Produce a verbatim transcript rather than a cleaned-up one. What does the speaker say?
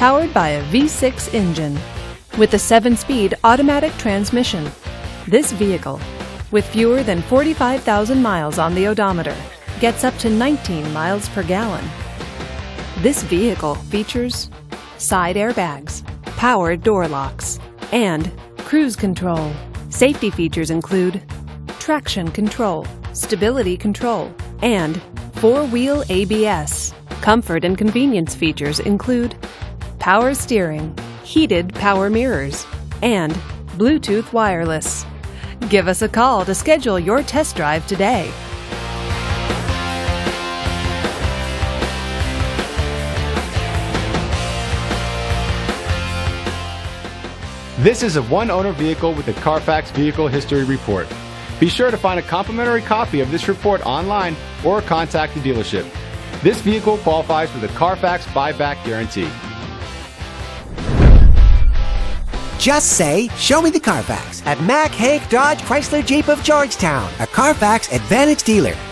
powered by a V six engine with a seven-speed automatic transmission. This vehicle, with fewer than forty-five thousand miles on the odometer, gets up to nineteen miles per gallon. This vehicle features side airbags, power door locks, and cruise control. Safety features include traction control, stability control, and four-wheel A B S. Comfort and convenience features include power steering, heated power mirrors, and Bluetooth wireless. Give us a call to schedule your test drive today. This is a one-owner vehicle with a Carfax Vehicle History Report. Be sure to find a complimentary copy of this report online or contact the dealership. This vehicle qualifies for the Carfax Buyback Guarantee. Just say, "Show me the Carfax" at Mack Haik Dodge Chrysler Jeep of Georgetown, a Carfax Advantage dealer.